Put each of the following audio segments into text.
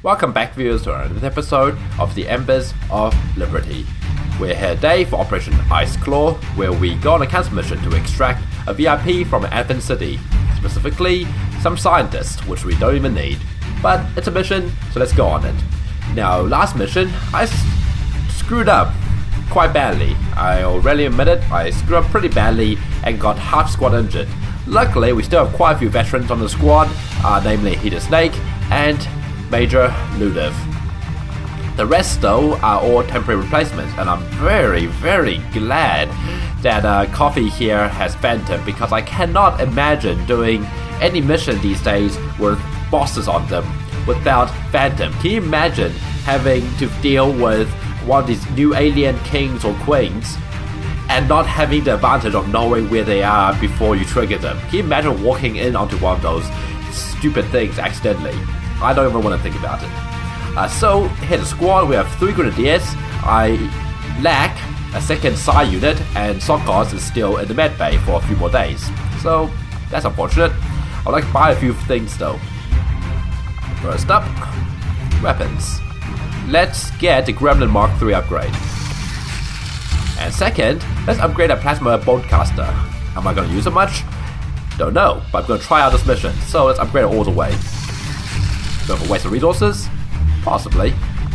Welcome back viewers to another episode of the Embers of Liberty. We're here today for Operation Ice Claw, where we go on a council mission to extract a VIP from an advent city. Specifically, some scientists, which we don't even need. But it's a mission, so let's go on it. Now, last mission, I screwed up quite badly. I already admit it, I screwed up pretty badly and got half squad injured. Luckily, we still have quite a few veterans on the squad, namely Heater Snake and Major Ludev. The rest though are all temporary replacements, and I'm very glad that Coffee here has Phantom, because I cannot imagine doing any mission these days with bosses on them without Phantom. Can you imagine having to deal with one of these new alien kings or queens and not having the advantage of knowing where they are before you trigger them? Can you imagine walking in onto one of those stupid things accidentally? I don't even want to think about it. So, here's the squad. We have 3 Grenadiers. I lack a second Psi unit, and Sokos is still in the med bay for a few more days. So, that's unfortunate. I would like to buy a few things though. First up, weapons. Let's get the Gremlin Mark III upgrade. And second, let's upgrade our Plasma Boltcaster. Am I going to use it much? Don't know, but I'm going to try out this mission, so let's upgrade it all the way. Go for waste of resources? Possibly.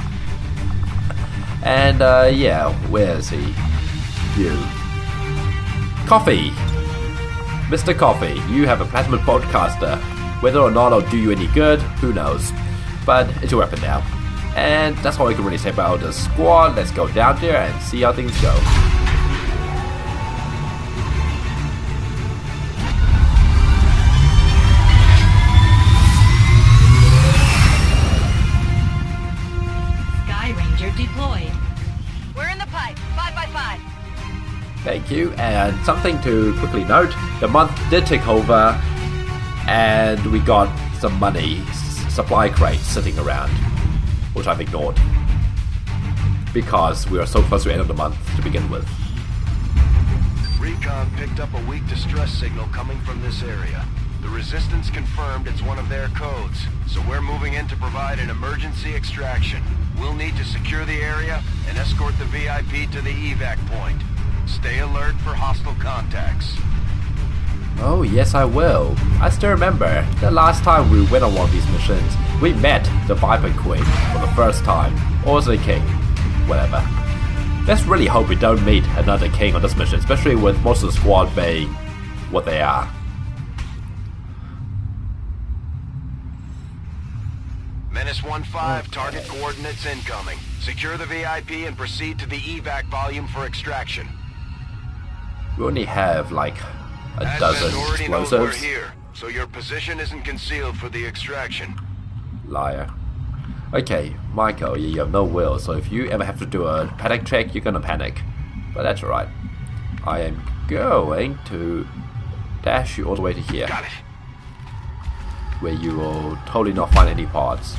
And yeah, where is he? You. Coffee! Mr. Coffee, you have a Plasma Boltcaster. Whether or not it'll do you any good, who knows. But it's your weapon now. And that's all I can really say about the squad. Let's go down there and see how things go. Deployed. We're in the pipe. 5x5. Thank you. And something to quickly note: the month did take over, and we got some money, supply crates sitting around, which I've ignored because we are so close to the end of the month to begin with. Recon picked up a weak distress signal coming from this area. The Resistance confirmed it's one of their codes, so we're moving in to provide an emergency extraction. We'll need to secure the area and escort the VIP to the evac point. Stay alert for hostile contacts. Oh yes, I will. I still remember the last time we went on one of these missions, we met the Viper Queen for the first time. Or was it a king? Whatever. Let's really hope we don't meet another king on this mission, especially with most of the squad being what they are. Menace 1-5, target coordinates incoming. Secure the VIP and proceed to the evac volume for extraction. We only have like a dozen already knows we're explosives. here, so your position isn't concealed for the extraction. Liar. Okay, Michael, you have no will, so if you ever have to do a panic check, you're gonna panic. But that's alright. I am going to dash you all the way to here, Got it. where you will totally not find any pods.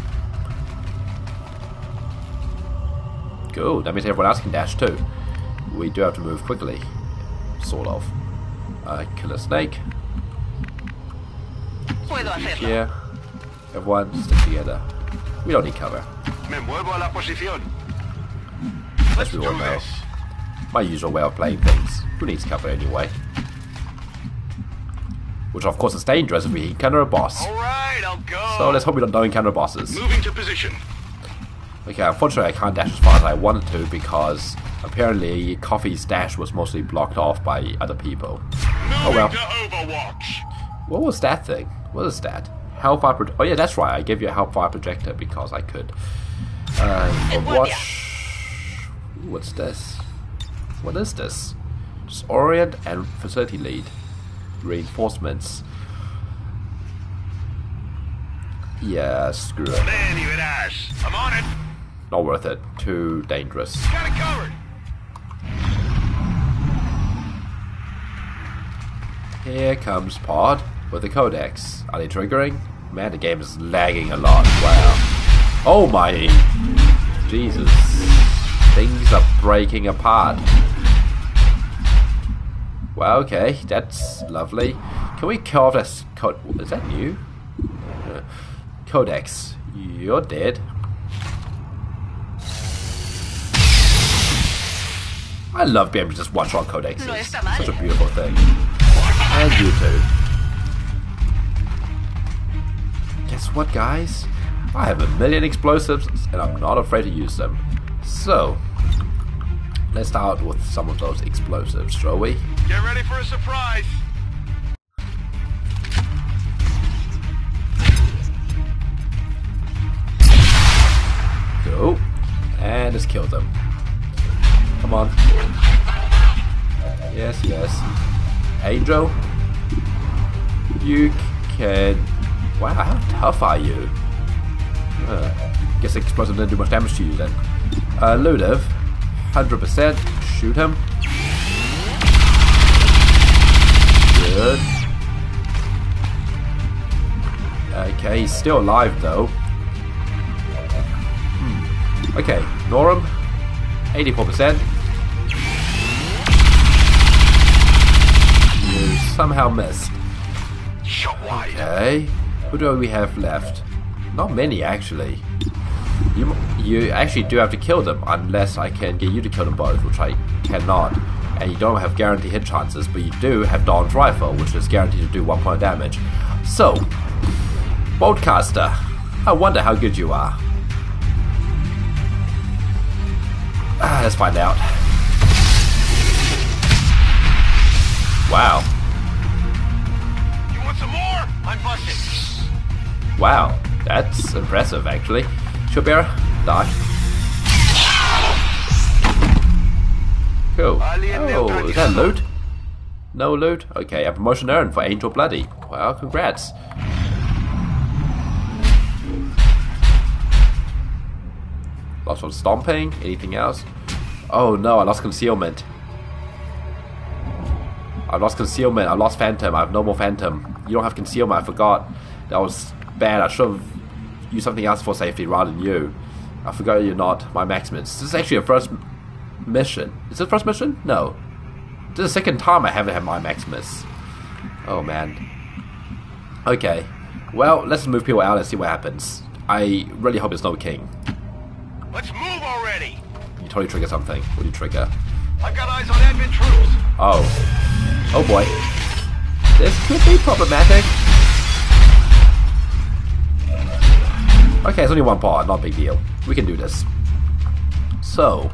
Cool, that means everyone else can dash too. We do have to move quickly. Sort of. Kill a snake. Here. Everyone stick together. We don't need cover. Me muevo a la posición. As we all know. My usual way of playing things. Who needs cover anyway? Which of course is dangerous if we encounter a boss. Alright, I'll go. So let's hope we don't encounter bosses. Moving to position. Okay, unfortunately I can't dash as far as I wanted to because apparently Coffee's dash was mostly blocked off by other people. Oh well. To Overwatch. What was that thing? What is that? Hellfire oh yeah, that's right. I gave you a Hellfire projector because I could. Overwatch. What's this? What is this? Disorient and facility lead. Reinforcements. Yeah, screw it. Man, you an ass. I'm on it. Not worth it. Too dangerous. Got it covered. Here comes Pod with the Codex. Are they triggering? Man, the game is lagging a lot. Wow. Oh my. Jesus. Things are breaking apart. Well, okay, that's lovely. Can we kill off this code? Is that you? Codex, you're dead. I love being able to just one-shot codexes. No está mal. Such a beautiful thing. And you too. Guess what, guys? I have a million explosives, and I'm not afraid to use them. So, let's start with some of those explosives, shall we? Get ready for a surprise. Go. And just kill them. Come on. Yes, yes. Angel, you can... Wow, how tough are you? Guess the explosive didn't do much damage to you then. Ludev, 100%. Shoot him. Good. Okay, he's still alive though. Okay, Norum, 84%. You somehow missed. Okay, who do we have left? Not many actually. You actually do have to kill them unless I can get you to kill them both, which I cannot. And you don't have guaranteed hit chances, but you do have Dawn's Rifle, which is guaranteed to do 1 point of damage. So, Boltcaster, I wonder how good you are. Let's find out. Wow. You want some more? I'm busted. Wow, that's impressive actually. Showbearer, die. Cool. Oh, is that loot? No loot? Okay, a promotion earned for Angel Bloody. Well, congrats. Lost from stomping? Anything else? Oh no, I lost concealment. I lost concealment. I lost phantom. I have no more phantom. You don't have concealment. I forgot. That was bad. I should have used something else for safety rather than you. I forgot you're not my Maximus. This is actually a first mission. Is it the first mission? No. This is the second time I haven't had my Maximus. Oh man. Okay. Well, let's move people out and see what happens. I really hope it's no king. Let's move already. You totally trigger something. What do you trigger? I've got eyes on admin troops. Oh. Oh boy. This could be problematic. Okay, it's only one part, not a big deal. We can do this. So.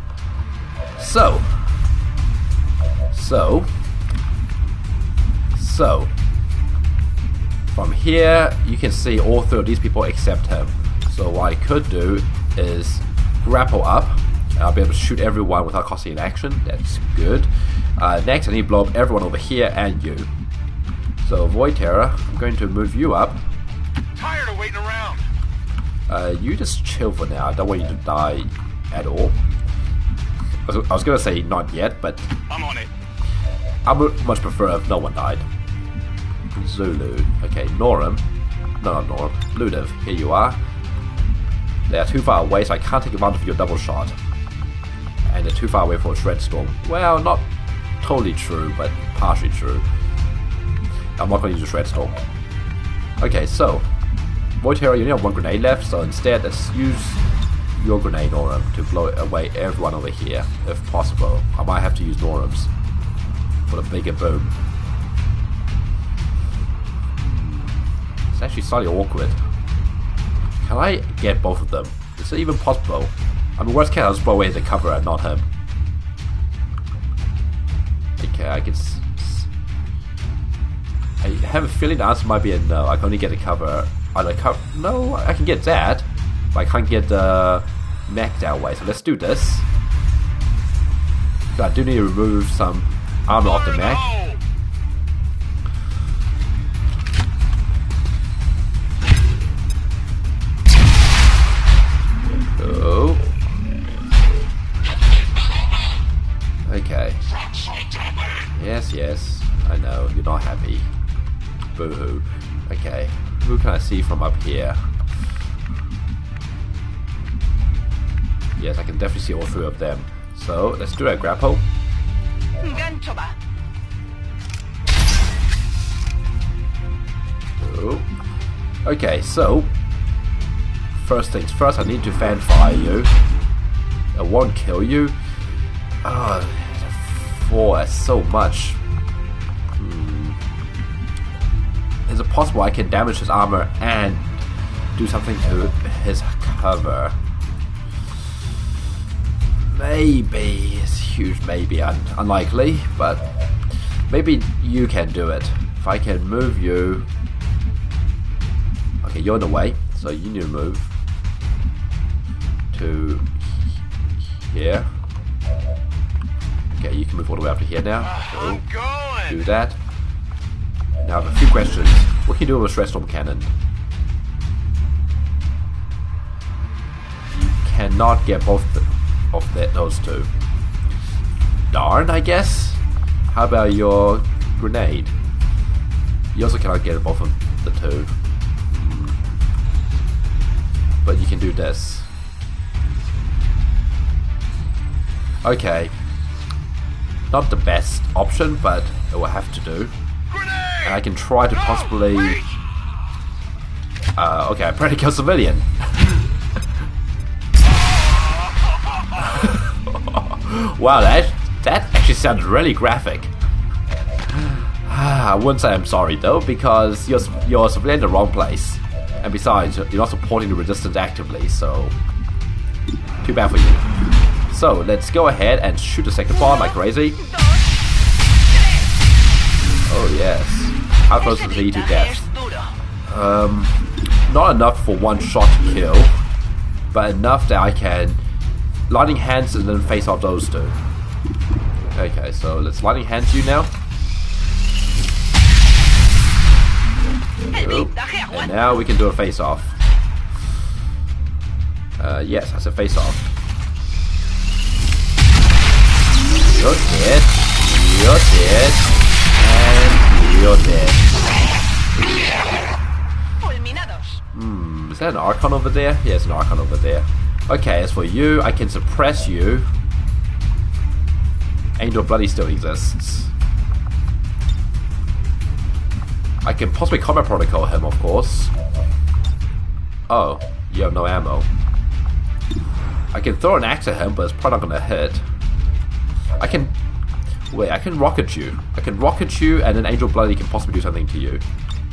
From here, you can see all 3 of these people except him. So what I could do is grapple up. I'll be able to shoot everyone without costing an action. That's good. Next, I need to blow up everyone over here and you. So, Void Terror, I'm going to move you up. Tired of waiting around. You just chill for now. I don't want you to die at all. I was going to say not yet, but I'm on it. I would much prefer if no one died. Zulu. Okay, Norum. No, not Norum. Ludev, here you are. They are too far away, so I can't take advantage of your double shot. And they're too far away for a Shred Storm. Well, not totally true, but partially true. I'm not going to use a Shred Storm. Okay, so Void Hero, you only have 1 grenade left, so instead let's use your grenade, Norum, to blow away everyone over here, if possible. I might have to use Norum's for the bigger boom. It's actually slightly awkward. Can I get both of them? Is it even possible? I mean, worst case, I'll just blow away the cover and not him. Okay, I have a feeling the answer might be a no. I can only get the cover. No, I can get that, but I can't get the mech that way. So let's do this. I do need to remove some armor off the mech. Oh. Okay. Yes, I know, you're not happy. Boo-hoo. Okay, who can I see from up here? Yes, I can definitely see all 3 of them. So, let's do a grapple. Oh. Okay, so first things first, I need to fan fire you. It won't kill you. 4 as so much. Is it possible I can damage his armor and do something to his cover? Maybe. It's huge maybe. Unlikely, but maybe you can do it. If I can move you... Okay, you're in the way, so you need to move to here. Okay, you can move all the way up to here now. So do that. Now I have a few questions. What can you do with a stress storm cannon? You cannot get both of those two. Darn, I guess. How about your grenade? You also cannot get both of the two. But you can do this. Okay. Not the best option, but it will have to do. And I can try to possibly... okay, I probably kill civilian. Wow, that actually sounds really graphic. I wouldn't say I'm sorry though, because you're civilian in the wrong place. And besides, you're not supporting the resistance actively, so... Too bad for you. So, let's go ahead and shoot the second bomb like crazy. Oh yes. How close is he to death? Not enough for one shot to kill, but enough that I can lightning hands and then face off those two. Okay, so let's lightning hands you now. And now we can do a face off. Yes, that's a face off. You're dead. You're dead. And you're dead. Is that an Archon over there? Yeah, it's an Archon over there. Okay, as for you, I can suppress you. Angel Bloody still exists. I can possibly combat protocol him, of course. Oh, you have no ammo. I can throw an axe at him, but it's probably not gonna hit. I can... Wait, I can rocket you. I can rocket you, and then Angel Bloody can possibly do something to you.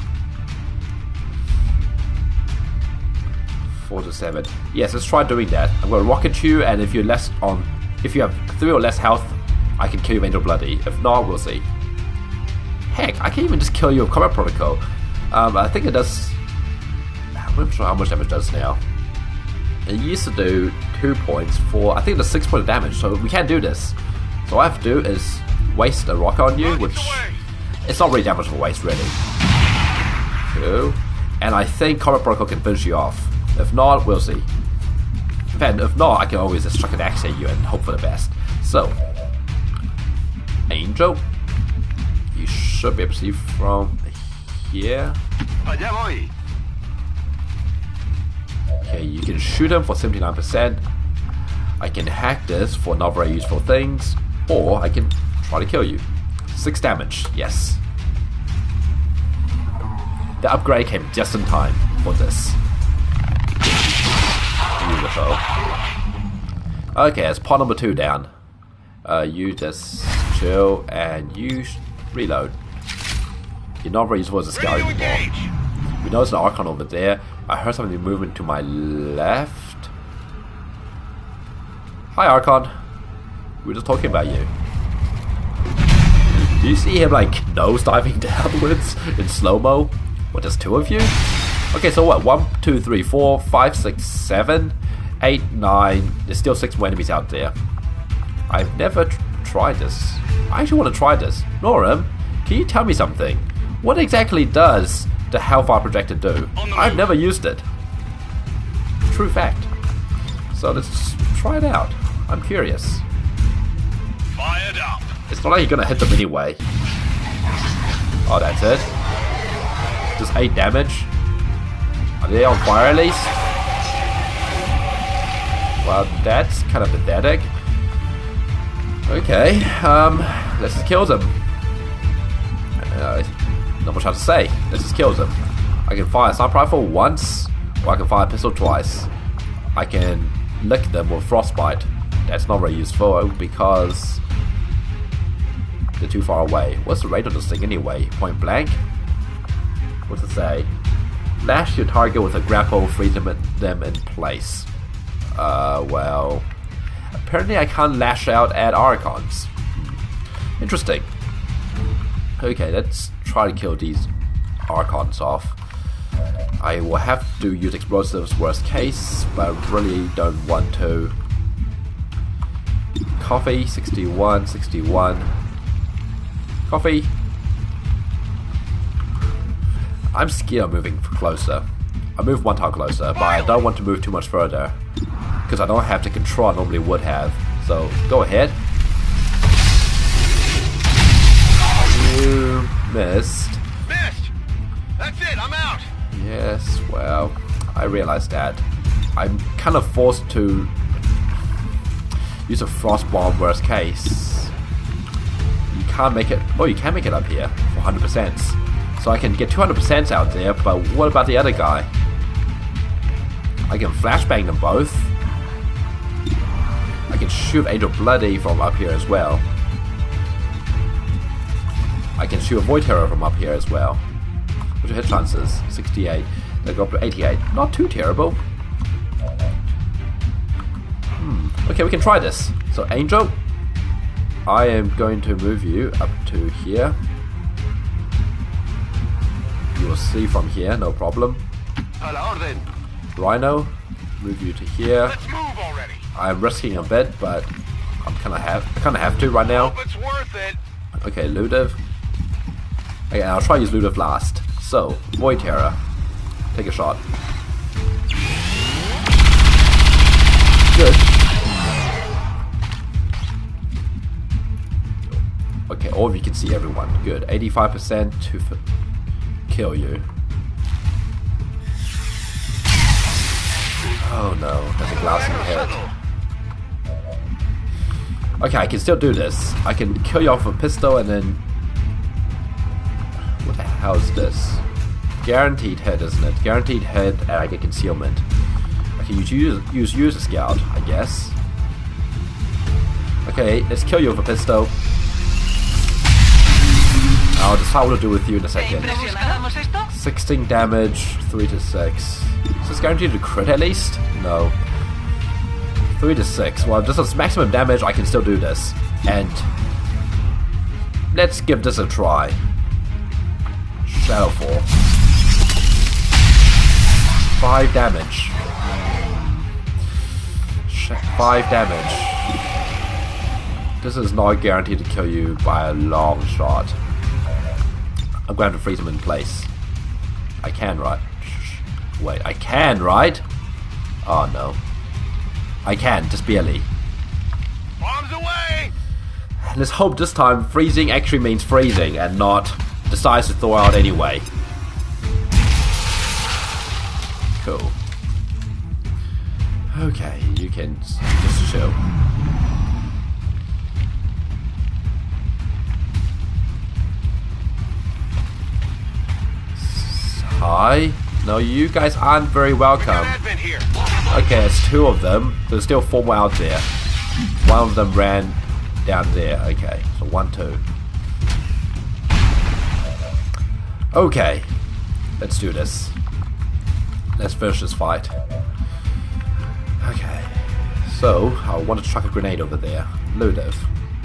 4 to 7. Yes, let's try doing that. I'm gonna rocket you, and if you're less on... If you have 3 or less health, I can kill you with Angel Bloody. If not, we'll see. Heck, I can even just kill you with combat protocol. I think it does... I'm not sure how much damage it does now. It used to do 2 points for... I think it's 6 points of damage, so we can't do this. So all I have to do is waste a rocket on you, which... It's not really that much of a waste, really. 2. And I think combat protocol can finish you off. If not, we'll see. Then, if not, I can always just chuck an axe at you and hope for the best. So... Angel... You should be able to see from here. Okay, you can shoot him for 79%. I can hack this for not very useful things, or I can try to kill you. 6 damage, yes. The upgrade came just in time for this. Beautiful. Okay, it's part number 2 down. You just chill and you reload. You're not very useful as a scout anymore. We know there's an Archon over there. I heard something moving to my left. Hi Archon. We were just talking about you. Do you see him like nose diving downwards in slow-mo? What, there's 2 of you? Okay, so what? 1, 2, 3, 4, 5, 6, 7, 8, 9. There's still 6 more enemies out there. I've never tried this. I actually want to try this. Noram, can you tell me something? What exactly does the Hellfire Projector do? I've never used it. True fact. So let's try it out. I'm curious. Fired up. It's not like you're gonna hit them anyway. Oh, that's it. Just 8 damage. Are they on fire at least? Well, that's kind of pathetic. Okay, let's just kill them. Not much else to say. Let's just kill them. I can fire a sniper rifle once, or I can fire a pistol twice. I can lick them with frostbite. That's not very useful because They're too far away. What's the rate of this thing anyway? Point blank? What's it say? Lash your target with a grapple, freeze them in place. Well... Apparently I can't lash out at Archons. Interesting. Okay, let's try to kill these Archons off. I will have to use explosives worst case, but I really don't want to. Coffee, 61, 61. Coffee. I'm scared of moving closer. I move one tile closer, but I don't want to move too much further. Because I don't have the control I normally would have. So, go ahead. You missed. Missed! That's it, I'm out! Yes, well, I realized that. I'm kind of forced to use a frost bomb worst case. You can't make it. Oh, you can make it up here for 100%. So I can get 200% out there, but what about the other guy? I can flashbang them both. I can shoot Angel Bloody from up here as well. I can shoot a Void Terror from up here as well. What's your hit chances? 68. They go up to 88. Not too terrible. Okay, we can try this. So, Angel, I am going to move you up to here. You will see from here, no problem. Rhino, move you to here. Let's move already. I'm risking a bit, but I kind of have to right now. Hope it's worth it. Okay, Ludiv. Okay, I'll try to use Ludiv last. So, Void Terror. Take a shot. Good. Okay, all of you can see everyone. Good. 85% to kill you. Oh no, there's a glass in the head. Okay, I can still do this. I can kill you off with a pistol and then... What the hell is this? Guaranteed hit, isn't it? Guaranteed hit and I get concealment. Okay, use user scout, I guess. Okay, let's kill you with a pistol. I'll decide what to do with you in a second. 16 damage, 3 to 6. Is this guaranteed to crit at least? No. 3 to 6. Well, just as maximum damage, I can still do this. And let's give this a try. Shadowfall. 5 damage. 5 damage. This is not guaranteed to kill you by a long shot. I'm going to freeze him in place. I can, right? Wait, I can, right? Oh no. I can, just barely. Bombs away! Let's hope this time freezing actually means freezing and not decides to thaw out anyway. Cool. Okay, you can just chill. Hi. No, you guys aren't very welcome. Okay, it's 2 of them. There's still 4 more out there. 1 of them ran down there. Okay, so 1, 2. Okay, let's do this. Let's finish this fight. Okay, so I want to chuck a grenade over there. Ludiv.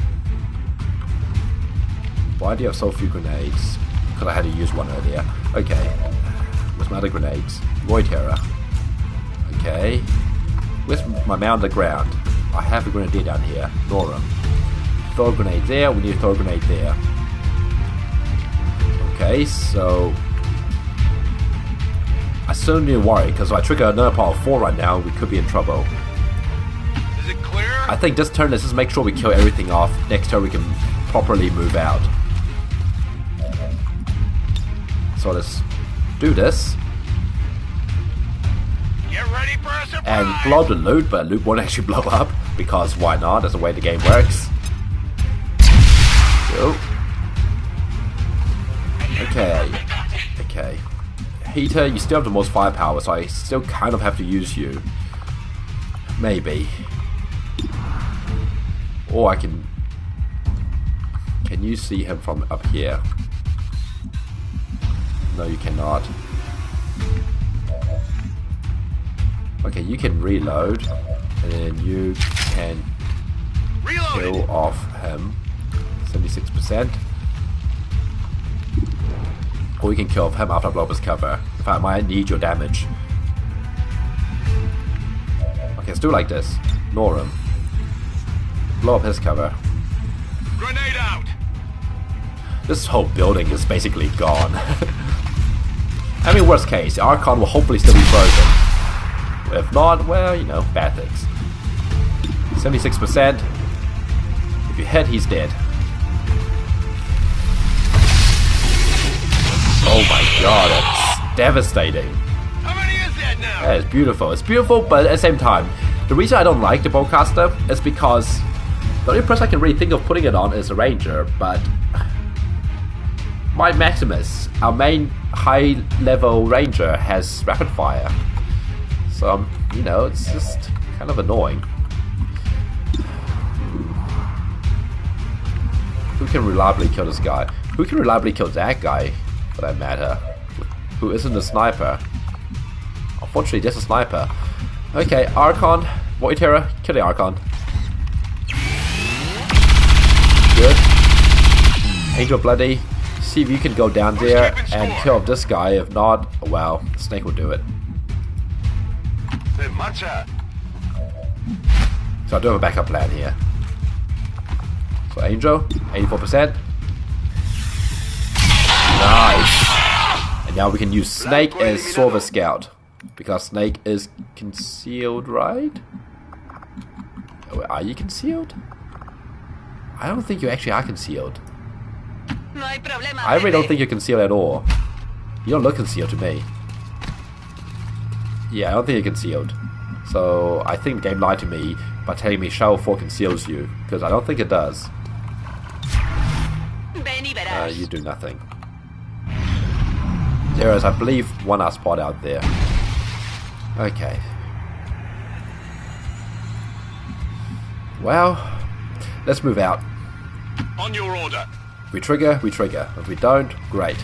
Why do you have so few grenades? Because I had to use one earlier. Okay. Where's my other grenades? Void Terror. Okay. Where's my man on the ground? I have a grenadier down here. Norum. Throw a grenade there. We need to throw a grenade there. Okay, so... I still need to worry, because if I trigger another power of 4 right now, we could be in trouble. Is it clear? I think this turn, let's just make sure we kill everything off. Next turn we can properly move out. So let's do this. Get ready for a surprise! And blow up the loot, but loot won't actually blow up, because why not? That's the way the game works. Cool. Okay. Okay. Heater, you still have the most firepower, so I still kind of have to use you. Maybe. Or I can Can you see him from up here? No, you cannot. Okay, you can reload, and then you can kill off him. 76%. Or you can kill off him after I blow up his cover. In fact, I might need your damage. Okay, let's do it like this. Ignore him. Blow up his cover. Grenade out! This whole building is basically gone. I mean, worst case, the Archon will hopefully still be frozen. If not, well, you know, bad things. 76%. If you hit, he's dead. Oh my god, it's devastating. How many is that now? Yeah, it's beautiful. It's beautiful, but at the same time, the reason I don't like the bowcaster is because the only person I can really think of putting it on is a ranger, but my Maximus, our main high-level ranger, has rapid fire. So, you know, it's just kind of annoying. Who can reliably kill this guy? Who can reliably kill that guy, for that matter? Who isn't a sniper? Unfortunately, just a sniper. Okay, Archon, Void Terror, kill the Archon. Good. Angel Bloody. See if you can go down there and kill this guy. If not, well, Snake will do it. So I do have a backup plan here. So Angel, 84%. Nice. And now we can use Snake as sort of a scout. Because Snake is concealed, right? Are you concealed? I don't think you actually are concealed. I really don't think you're concealed at all. You don't look concealed to me. Yeah, I don't think you're concealed. So I think the game lied to me by telling me Shower 4 conceals you, because I don't think it does. You do nothing. There is, I believe, one last spot out there. Okay. Well, let's move out. On your order. If we trigger, we trigger. If we don't, great.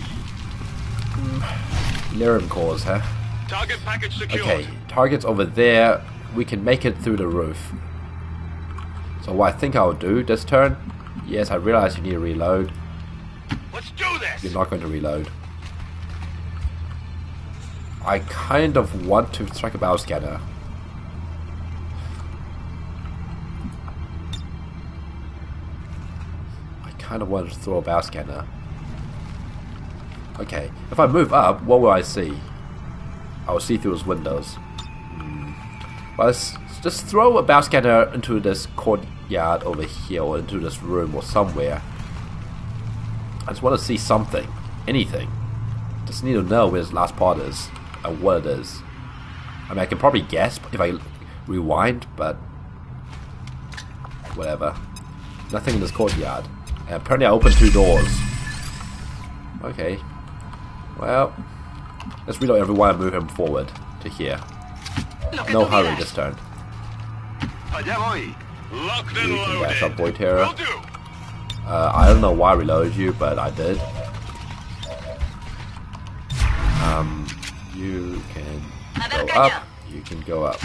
Lyrium cores, huh? Target package secured. Okay, target's over there. We can make it through the roof. So what I think I'll do this turn, yes, I realize you need to reload. Let's do this. You're not going to reload. I kind of want to strike a bow scanner. I kind of want to throw a bow scanner. Okay, if I move up, what will I see? I will see through those windows. Well, let's just throw a bow scanner into this courtyard over here, or into this room, or somewhere. I just want to see something. Anything. Just need to know where this last part is, and what it is. I mean, I can probably guess if I rewind, but whatever. Nothing in this courtyard. And apparently I opened 2 doors. Okay. Well, let's reload everyone and move him forward to here. No hurry this turn. Locked and You can dash up loaded. Void Terror. Will do. I don't know why I reloaded you, but I did. You can go up. You can go up.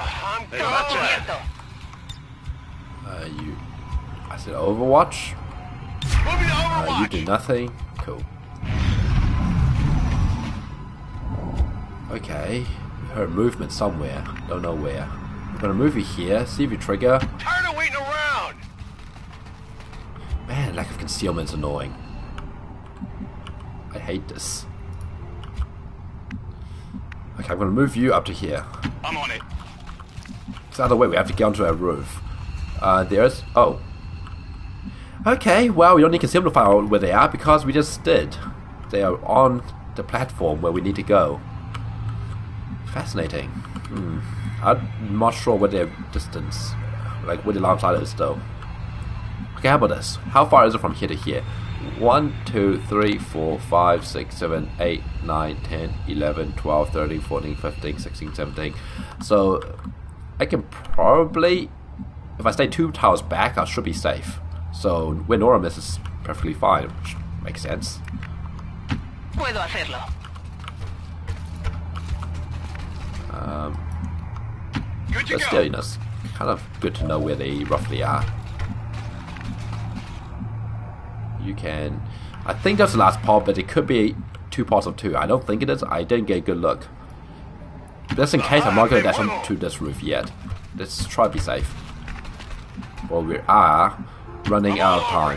I said Overwatch. Moving to You Overwatch. do nothing. Cool. Okay. We heard movement somewhere. Don't know where. I'm gonna move you here. See if you trigger. Tired of waiting around. Man, lack of concealment is annoying. I hate this. Okay, I'm gonna move you up to here. I'm on it. It's the other way. We have to get onto our roof. There's... Oh. Okay, well, we don't need concealment to find out where they are because we just did. They are on the platform where we need to go. Fascinating. I'm not sure what their distance, like where the alarm side is though. Okay, how about this? How far is it from here to here? 1, 2, 3, 4, 5, 6, 7, 8, 9, 10, 11, 12, 13, 14, 15, 16, 17. So I can probably, if I stay 2 towers back, I should be safe. So where Nora is perfectly fine, which makes sense. Puedo hacerlo. Good to But go. still, you know, it's kind of good to know where they roughly are. You can... I think that's the last part, but it could be 2 parts of 2. I don't think it is. I didn't get a good look. Just in case, I'm not going to dash onto this roof yet. Let's try to be safe. Well, we are running out of time.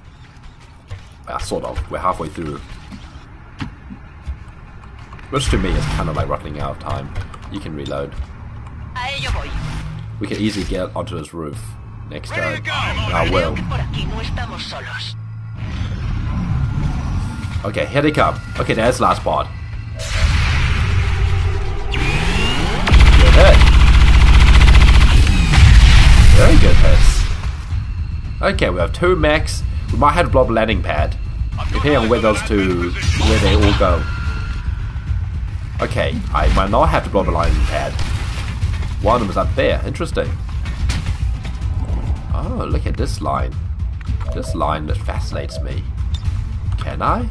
Sort of. We're halfway through. Which to me is kind of like running out of time. You can reload. A ello voy. We can easily get onto this roof next Ready turn. to go. And I will. Creo que por aquí no estamos solos. Okay, here they come. Okay, there's the last part. Good hit. Very good hits. Okay, we have 2 mechs. We might have to blow up a landing pad, depending on where those two, where they all go. Okay, I might not have to blow up a landing pad. One of them is up there. Interesting. Oh, look at this line. This line that fascinates me. Can I?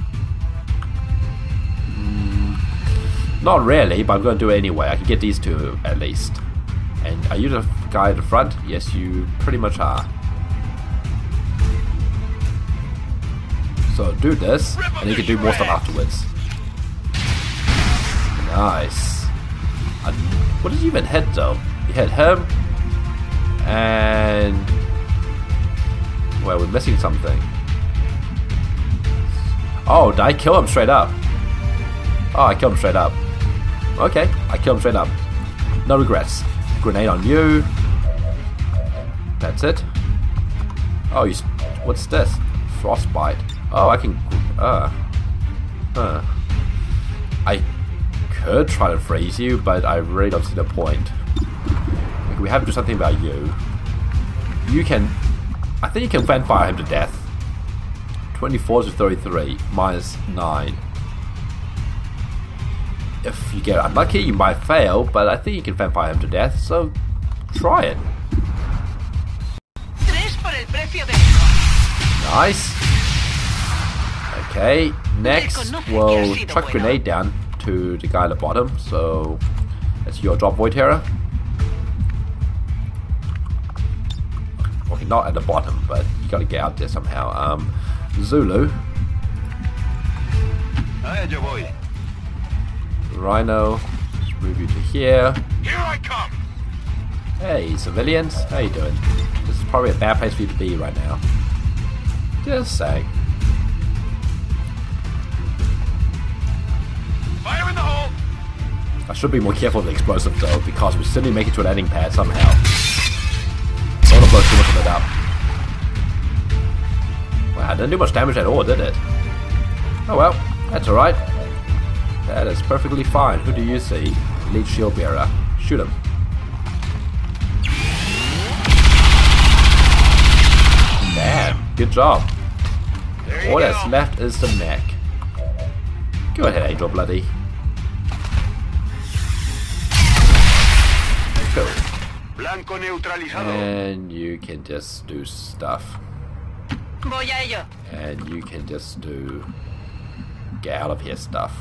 Not really, but I'm going to do it anyway. I can get these 2 at least. And are you the guy at the front? Yes, you pretty much are. So do this, and you can do more stuff afterwards. Nice. What did you even hit though? You hit him, and... well, we're missing something. Oh, did I kill him straight up? Oh, I killed him straight up. Okay, I killed him straight up. No regrets. Grenade on you. That's it. Oh, you... what's this? Frostbite. Oh, I can... I could try to freeze you, but I really don't see the point. Like, we have to do something about you. You can... I think you can fan fire him to death. 24 to 33, minus 9. If you get unlucky, you might fail, but I think you can fan fire him to death, so try it. 3 por el precio de uno. Nice. Okay, next we'll chuck a grenade down to the guy at the bottom, so that's your job, Void Terror. Okay, not at the bottom, but you gotta get out there somehow. Zulu. A ello voy. Rhino, let's move you to here. Here I come. Hey, civilians, how you doing? This is probably a bad place for you to be right now. Just saying. Fire in the hole. I should be more careful of the explosive though, because we still need to make it to a landing pad somehow. Don't want to blow too much of it up. Wow, I didn't do much damage at all, did it? Oh well, that's alright. That is perfectly fine. Who do you see? Lead shield bearer. Shoot him. Damn, good job. There you All go. that's left is the neck. Go ahead, Angel Bloody. Cool. Blanco neutralizado. And you can just do stuff. Voy a ello. And you can just do get out of here stuff.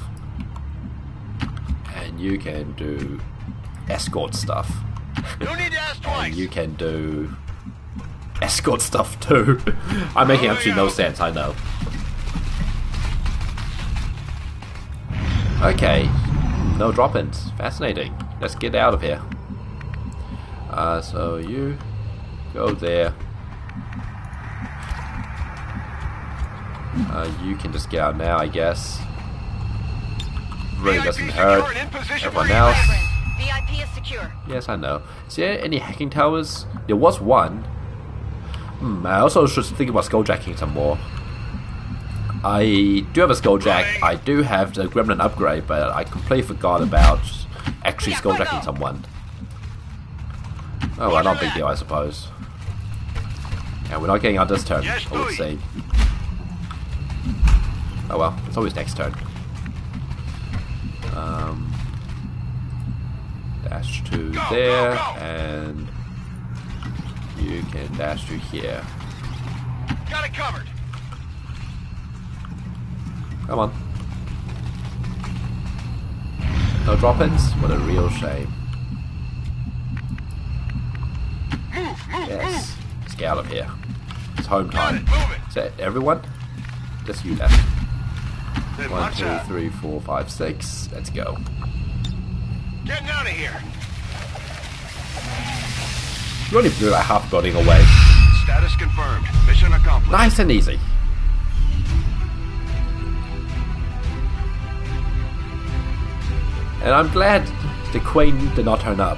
And you can do escort stuff. No need to ask And twice. you can do escort stuff too. I'm making absolutely no sense, I know. Okay, no drop-ins. Fascinating. Let's get out of here. So you go there. You can just get out now, I guess. Really doesn't hurt. Secure and in position Everyone for else. VIP is secure. Yes, I know. Is there any hacking towers? There was one. I also should think about skulljacking some more. I do have a skulljack. I do have the gremlin upgrade, but I completely forgot about actually skulljacking someone. Oh well, not a big deal, I suppose. Yeah, we're not getting out this turn, Yes, I would boy. say. Oh well, it's always next turn. Dash to Go, there, go, go. and you can dash to here. Got it covered. Come on. No drop-ins? What a real shame. Yes. Let's get out of here. It's home time. Is that everyone? Just you left. 1, 2, 3, 4, 5, 6. Let's go. Getting out of here. You only blew like half building away. Status confirmed. Mission accomplished. Nice and easy. And I'm glad the Queen did not turn up.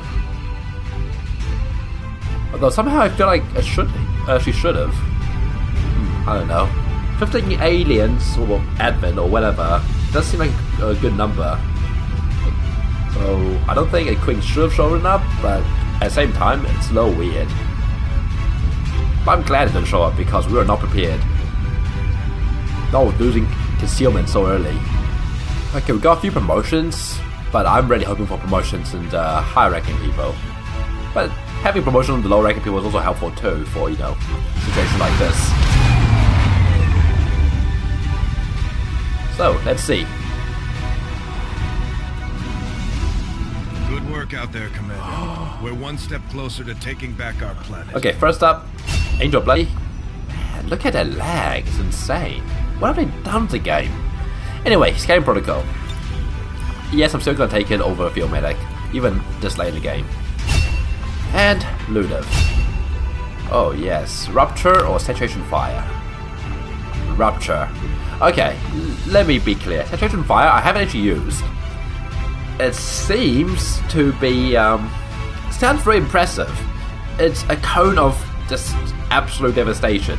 Although somehow I feel like she should have. I don't know. 15 aliens or admin or whatever does seem like a good number. So I don't think a Queen should have shown up, but at the same time it's a little weird. But I'm glad it didn't show up because we were not prepared. No, losing concealment so early. Okay, we got a few promotions, but I'm really hoping for promotions and higher ranking people. But having promotion on the low ranking people is also helpful too for, you know, situations like this. So, let's see. Good work out there, Commander. We're one step closer to taking back our planet. Okay, first up, Angel Bloody. Man, look at that lag, it's insane. What have they done to the game? Anyway, scanning protocol. Yes, I'm still gonna take it over Field Medic, even this late in the game. And Ludiv. Oh yes, Rupture or Saturation Fire? Rupture. Okay, let me be clear. Saturation Fire I haven't actually used. It seems to be, sounds very impressive. It's a cone of just absolute devastation.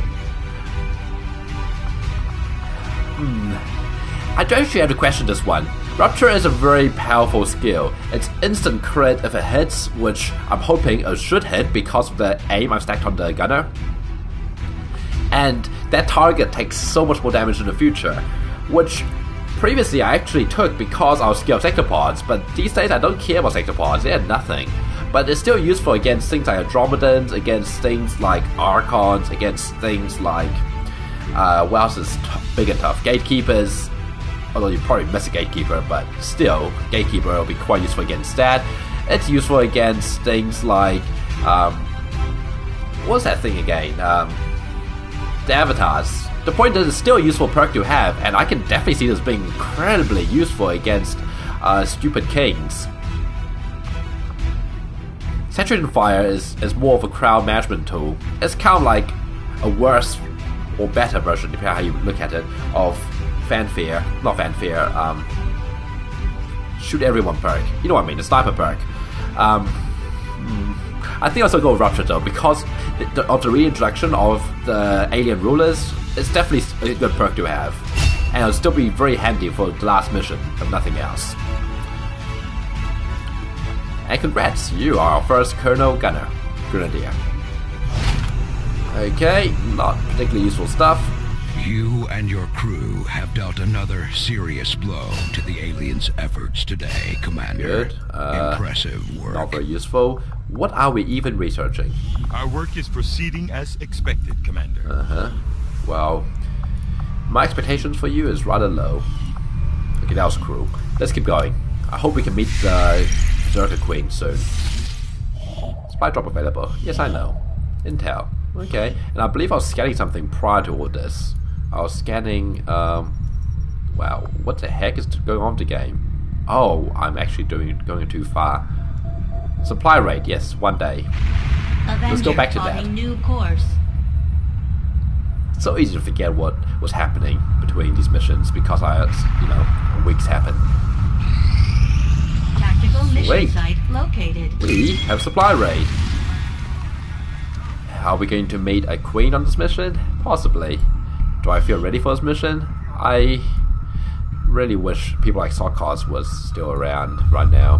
I don't actually have to question this one. Rupture is a very powerful skill. It's instant crit if it hits, which I'm hoping it should hit because of the aim I've stacked on the gunner. And that target takes so much more damage in the future, which previously I actually took because I was scared of sectopods, but these days I don't care about sectopods, they are nothing. But it's still useful against things like Andromedans, against things like Archons, against things like, what else is big and tough? Gatekeepers. Although you probably miss a Gatekeeper, but still, Gatekeeper will be quite useful against that. It's useful against things like, what was that thing again? The Avatars. The point is, it's still a useful perk to have, and I can definitely see this being incredibly useful against stupid kings. Saturation Fire is more of a crowd management tool. It's kind of like a worse or better version, depending on how you look at it, of Fanfare, not Fanfare, shoot everyone perk. You know what I mean, the sniper perk. I think I'll still go with Rupture though, because of the reintroduction of the alien rulers, it's definitely a good perk to have. And it'll still be very handy for the last mission, if nothing else. And congrats, you are our first Colonel Gunner, Grenadier. Okay, not particularly useful stuff. You and your crew have dealt another serious blow to the aliens' efforts today, Commander. Good. Impressive work. Not very useful. What are we even researching? Our work is proceeding as expected, Commander. Well, my expectations for you is rather low. Okay, that was cruel. Let's keep going. I hope we can meet the Berserker Queen soon. Spy drop available. Yes, I know. Intel. Okay, and I believe I was scanning something prior to all this. I was scanning, wow, what the heck is going on with the game? Oh, I'm actually going too far. Supply rate, yes, 1 day. Let's go back to that. New course. It's so easy to forget what was happening between these missions because weeks happen. Tactical mission site located. We have supply raid. Are we going to meet a queen on this mission? Possibly. Do I feel ready for this mission? I really wish people like Sokos was still around right now.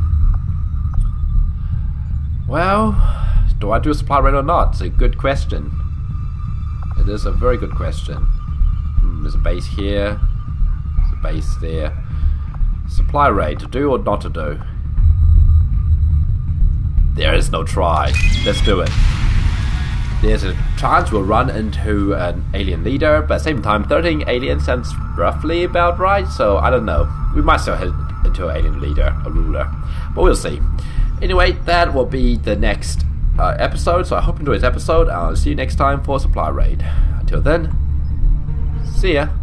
Well, do I do a supply raid or not? It's a good question. It is a very good question. There's a base here. There's a base there. Supply raid, to do or not to do? There is no try. Let's do it. there's a chance we'll run into an alien leader, but at the same time 13 aliens sounds roughly about right, so I don't know. We might still head into an alien leader, a ruler, but we'll see. Anyway, that will be the next episode, so I hope you enjoyed this episode. I'll see you next time for Supply Raid. Until then, see ya.